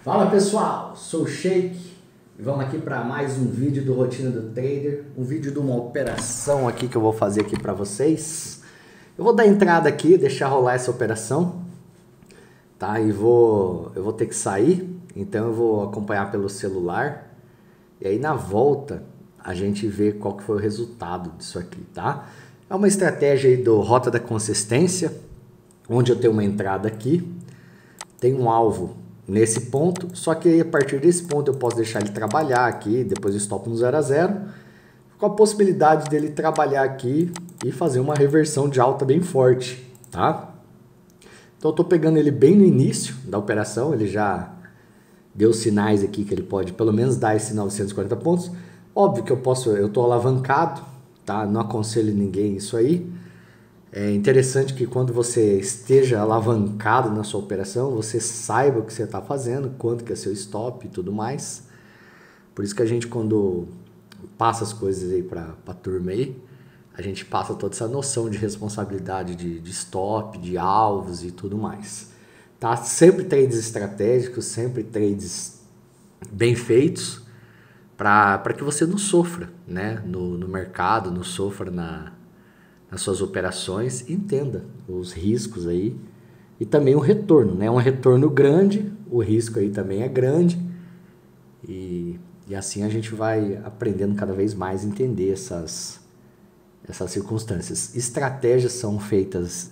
Fala pessoal, sou o Sheik e vamos aqui para mais um vídeo do Rotina do Trader, um vídeo de uma operação aqui que eu vou fazer aqui para vocês. Eu vou dar entrada aqui, deixar rolar essa operação, tá? E eu vou ter que sair, então eu vou acompanhar pelo celular e aí na volta a gente vê qual que foi o resultado disso aqui, tá? É uma estratégia aí do Rota da Consistência, onde eu tenho uma entrada aqui, tem um alvo nesse ponto, só que aí, a partir desse ponto eu posso deixar ele trabalhar aqui, depois eu stop no 0 a 0, com a possibilidade dele trabalhar aqui e fazer uma reversão de alta bem forte, tá? Então eu tô pegando ele bem no início da operação, ele já deu sinais aqui que ele pode pelo menos dar esse 940 pontos. Óbvio que eu tô alavancado, tá? Não aconselho ninguém isso aí. É interessante que quando você esteja alavancado na sua operação, você saiba o que você está fazendo, quanto que é seu stop e tudo mais. Por isso que a gente, quando passa as coisas aí para a turma aí, a gente passa toda essa noção de responsabilidade de stop, de alvos e tudo mais. Tá? Sempre trades estratégicos, sempre trades bem feitos, para que você não sofra, né? no mercado, não sofra nas suas operações, entenda os riscos aí e também o retorno, né? Um retorno grande, o risco aí também é grande e assim a gente vai aprendendo cada vez mais a entender essas circunstâncias. Estratégias são feitas,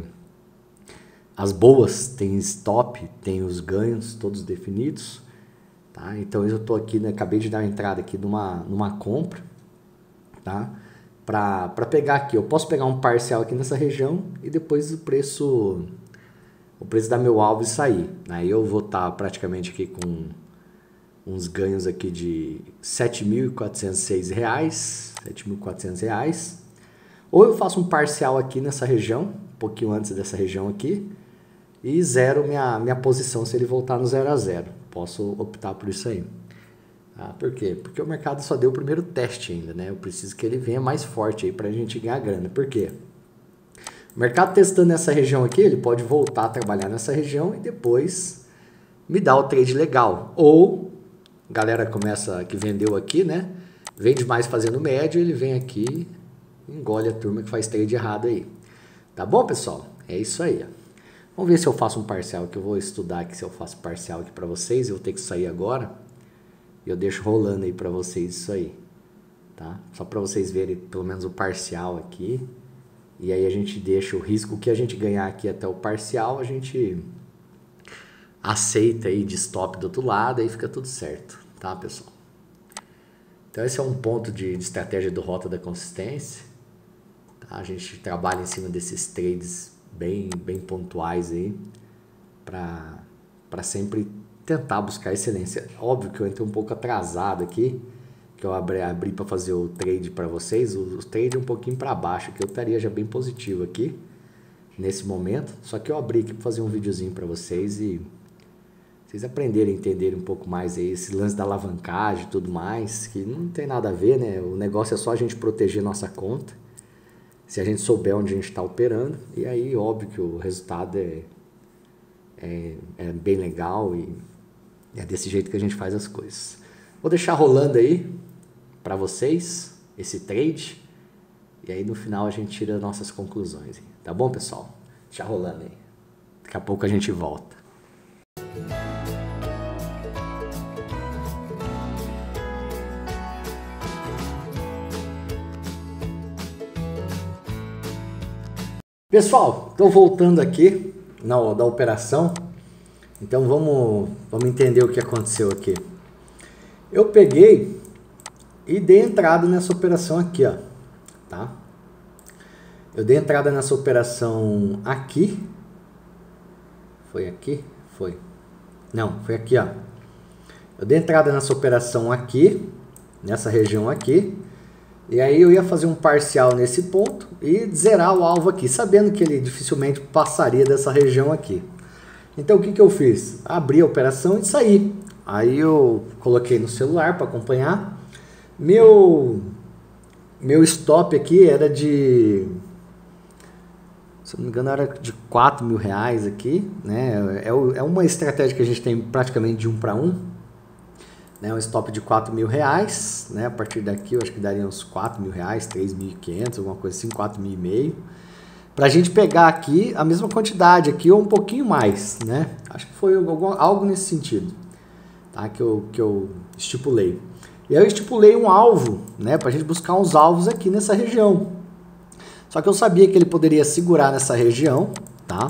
as boas têm stop, tem os ganhos todos definidos, tá? Então eu estou aqui, né, acabei de dar uma entrada aqui numa compra, tá? Para pegar aqui, eu posso pegar um parcial aqui nessa região e depois o preço dar meu alvo e sair. Aí eu vou estar praticamente aqui com uns ganhos aqui de R$ 7.406, R$ 7.400. Ou eu faço um parcial aqui nessa região, um pouquinho antes dessa região aqui, e zero minha posição se ele voltar no 0 a 0. Posso optar por isso aí. Por quê? Porque o mercado só deu o primeiro teste ainda, né? Eu preciso que ele venha mais forte aí pra gente ganhar grana. Por quê? O mercado testando essa região aqui, ele pode voltar a trabalhar nessa região e depois me dar o trade legal. Ou, galera que vendeu aqui, né? Vende mais fazendo médio, ele vem aqui e engole a turma que faz trade errado aí. Tá bom, pessoal? É isso aí, ó. Vamos ver se eu faço um parcial, que eu vou estudar aqui se eu faço parcial aqui pra vocês. Eu vou ter que sair agora. E eu deixo rolando aí para vocês isso aí, tá? Só para vocês verem pelo menos o parcial aqui. E aí a gente deixa o risco que a gente ganhar aqui até o parcial, a gente aceita aí de stop do outro lado, aí fica tudo certo, tá, pessoal? Então esse é um ponto de estratégia do Rota da Consistência, tá? A gente trabalha em cima desses trades bem pontuais aí, para sempre tentar buscar excelência. Óbvio que eu entrei um pouco atrasado aqui, que eu abri para fazer o trade para vocês, o trade um pouquinho para baixo, que eu estaria já bem positivo aqui, nesse momento, só que eu abri aqui para fazer um videozinho para vocês e vocês aprenderem a entender um pouco mais aí, esse lance da alavancagem e tudo mais, que não tem nada a ver, né? O negócio é só a gente proteger nossa conta, se a gente souber onde a gente está operando, e aí óbvio que o resultado é bem legal e é desse jeito que a gente faz as coisas. Vou deixar rolando aí para vocês esse trade e aí no final a gente tira nossas conclusões. Tá bom, pessoal? Deixa rolando aí. Daqui a pouco a gente volta. Pessoal, estou voltando aqui da operação. Então vamos entender o que aconteceu aqui. Eu peguei e dei entrada nessa operação aqui, ó, tá? Eu dei entrada nessa operação aqui. Foi aqui? Foi. Não, foi aqui, ó. Eu dei entrada nessa operação aqui, nessa região aqui. E aí eu ia fazer um parcial nesse ponto e zerar o alvo aqui, sabendo que ele dificilmente passaria dessa região aqui. Então o que eu fiz? Abri a operação e saí. Aí eu coloquei no celular para acompanhar. Meu stop aqui era de se não me engano era de 4 mil reais aqui, né? É uma estratégia que a gente tem praticamente de 1 para 1, né? Um stop de 4 mil reais, né? A partir daqui eu acho que daria uns 4 mil reais, 3.500, alguma coisa assim, 4.500. Para a gente pegar aqui a mesma quantidade aqui ou um pouquinho mais, né? Acho que foi algo nesse sentido, tá? Que eu estipulei. E aí eu estipulei um alvo, né? Para a gente buscar uns alvos aqui nessa região. Só que eu sabia que ele poderia segurar nessa região, tá?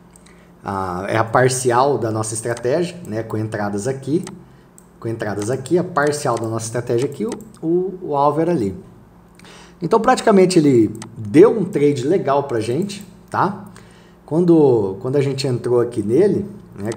É a parcial da nossa estratégia, né? Com entradas aqui, a parcial da nossa estratégia aqui, o alvo era ali. Então, praticamente, ele deu um trade legal pra gente, tá? Quando a gente entrou aqui nele, né?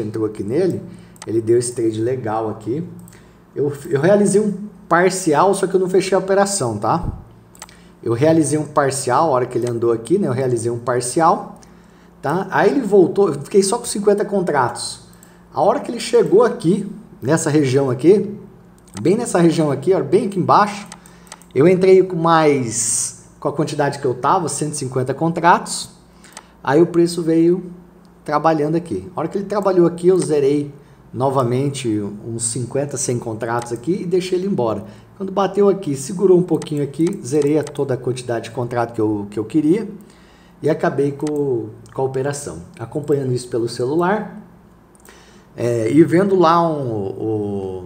Ele deu esse trade legal aqui. Eu realizei um parcial, só que eu não fechei a operação, tá? Eu realizei um parcial, a hora que ele andou aqui, né? Eu realizei um parcial, tá? Aí ele voltou, eu fiquei só com 50 contratos. A hora que ele chegou aqui, nessa região aqui, bem nessa região aqui, ó, bem aqui embaixo, eu entrei com a quantidade que eu tava, 150 contratos. Aí o preço veio trabalhando aqui. A hora que ele trabalhou aqui, eu zerei novamente uns 50, 100 contratos aqui e deixei ele embora. Quando bateu aqui, segurou um pouquinho aqui, zerei toda a quantidade de contrato que eu queria e acabei com a operação. Acompanhando isso pelo celular e vendo lá o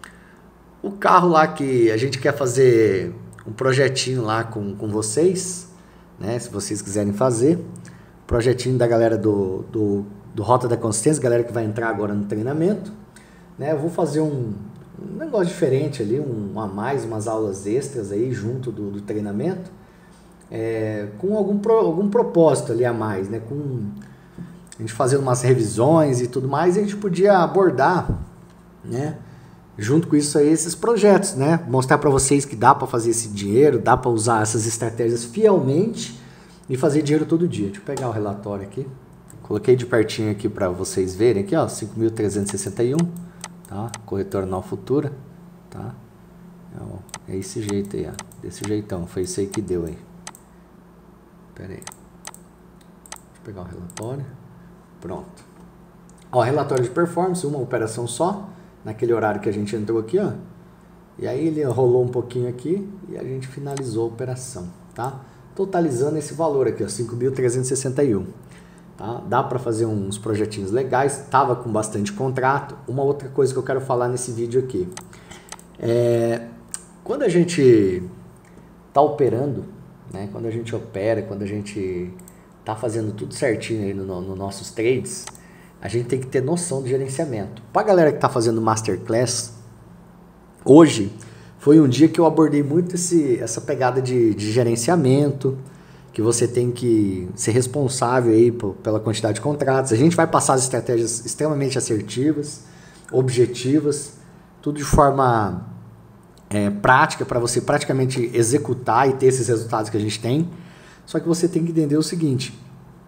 carro lá que a gente quer fazer um projetinho lá com vocês, né? Se vocês quiserem fazer, projetinho da galera do Rota da Consistência, galera que vai entrar agora no treinamento, né? Eu vou fazer um negócio diferente ali, umas aulas extras aí junto do treinamento, com algum propósito ali a mais, né? Com a gente fazendo umas revisões e tudo mais, e a gente podia abordar, né? Junto com isso aí, esses projetos, né? Mostrar para vocês que dá para fazer esse dinheiro, dá para usar essas estratégias fielmente e fazer dinheiro todo dia. Deixa eu pegar o relatório aqui. Coloquei de pertinho aqui para vocês verem aqui, ó, 5.361, tá? Corretora Nova Futura, tá? É esse jeito aí, ó, desse jeitão, foi isso aí que deu aí. Pera aí. Deixa eu pegar o relatório. Pronto. Ó, relatório de performance, uma operação só, naquele horário que a gente entrou aqui, ó. E aí ele rolou um pouquinho aqui e a gente finalizou a operação, tá? Totalizando esse valor aqui, ó, 5.361. Tá? Dá para fazer uns projetinhos legais, tava com bastante contrato. Uma outra coisa que eu quero falar nesse vídeo aqui, quando a gente tá operando, né? Quando a gente opera, quando a gente tá fazendo tudo certinho aí nos nossos trades, a gente tem que ter noção de gerenciamento. Para a galera que tá fazendo Masterclass, hoje foi um dia que eu abordei muito essa pegada de gerenciamento, que você tem que ser responsável aí pela quantidade de contratos. A gente vai passar as estratégias extremamente assertivas, objetivas, tudo de forma prática para você praticamente executar e ter esses resultados que a gente tem. Só que você tem que entender o seguinte,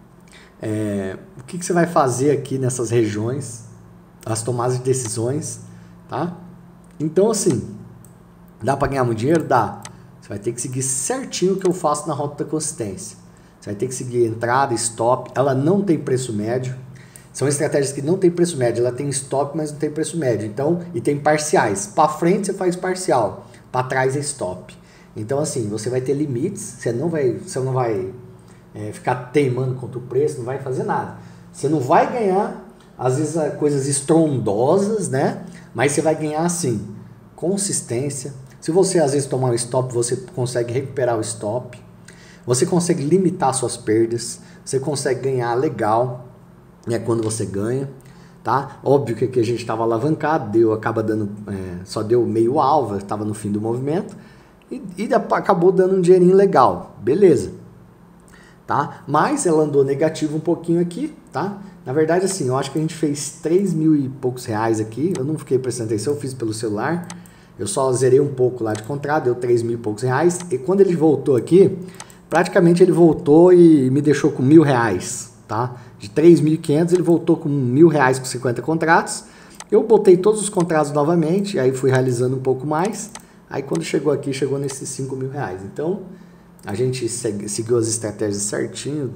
o que você vai fazer aqui nessas regiões, as tomadas de decisões, tá? Então assim, dá para ganhar muito dinheiro? Dá. Você vai ter que seguir certinho o que eu faço na Rota da Consistência. Você vai ter que seguir entrada, stop. Ela não tem preço médio. São estratégias que não tem preço médio. Vai tem stop, mas não tem preço médio. Então, e tem parciais. Para frente você faz parcial, para trás é stop. Então assim, você vai ter limites, você não vai ficar teimando contra o preço, não vai fazer nada. Você não vai ganhar, às vezes, coisas estrondosas, né? Mas você vai ganhar assim, consistência. Se você às vezes tomar um stop, você consegue recuperar o stop. Você consegue limitar suas perdas, você consegue ganhar legal, né, quando você ganha, tá? Óbvio que aqui a gente estava alavancado, acaba dando, só deu meio alvo, estava no fim do movimento e acabou dando um dinheirinho legal, beleza, tá? Mas ela andou negativo um pouquinho aqui, tá? Na verdade, assim, eu acho que a gente fez 3 mil e poucos reais aqui, eu não fiquei prestando atenção, eu fiz pelo celular, eu só zerei um pouco lá de contrato, deu 3 mil e poucos reais, e quando ele voltou aqui, praticamente ele voltou e me deixou com R$1.000, tá? De 3.500 ele voltou com R$1.000 com 50 contratos. Eu botei todos os contratos novamente, aí fui realizando um pouco mais. Aí quando chegou aqui, chegou nesses R$5.000. Então, a gente seguiu as estratégias certinho,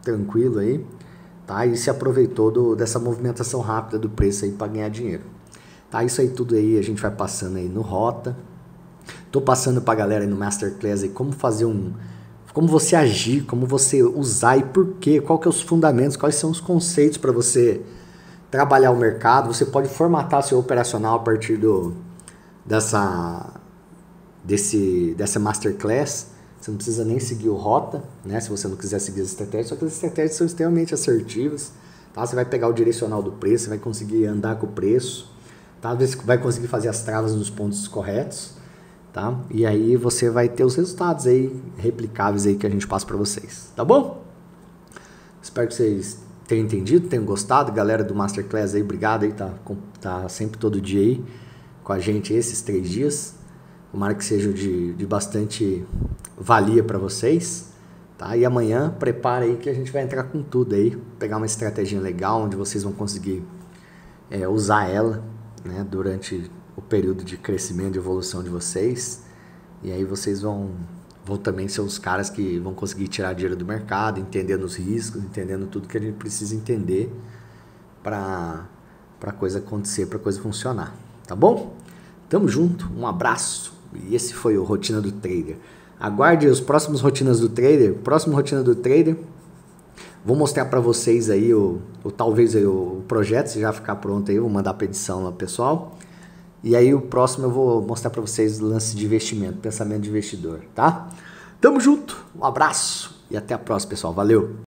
tranquilo aí, tá? E se aproveitou dessa movimentação rápida do preço aí para ganhar dinheiro. Tá? Isso aí tudo aí a gente vai passando aí no Rota. Tô passando pra galera aí no Masterclass aí como fazer como você agir, como você usar e por quê, qual que é os fundamentos, quais são os conceitos para você trabalhar o mercado. Você pode formatar seu operacional a partir dessa Masterclass. Você não precisa nem seguir o Rota, né? Se você não quiser seguir as estratégias, só que as estratégias são extremamente assertivas, tá? Você vai pegar o direcional do preço, você vai conseguir andar com o preço, tá? Você vai conseguir fazer as travas nos pontos corretos, tá? E aí você vai ter os resultados aí replicáveis aí que a gente passa para vocês, tá bom? Espero que vocês tenham entendido, tenham gostado. Galera do Masterclass aí, obrigado aí, tá sempre todo dia aí com a gente esses 3 dias. Tomara que seja de bastante valia para vocês, tá? E amanhã prepara aí que a gente vai entrar com tudo aí, pegar uma estratégia legal onde vocês vão conseguir usar ela, né, durante o período de crescimento e evolução de vocês. E aí vocês vão também ser os caras que vão conseguir tirar dinheiro do mercado, entendendo os riscos, entendendo tudo que a gente precisa entender para a coisa acontecer, para a coisa funcionar, tá bom? Tamo junto, um abraço. E esse foi o Rotina do Trader. Aguarde os próximos Rotinas do Trader. Próximo Rotina do Trader, vou mostrar para vocês aí talvez aí o projeto, se já ficar pronto aí, eu vou mandar para edição lá, pessoal. E aí o próximo eu vou mostrar para vocês o lance de investimento, pensamento de investidor, tá? Tamo junto, um abraço e até a próxima, pessoal. Valeu!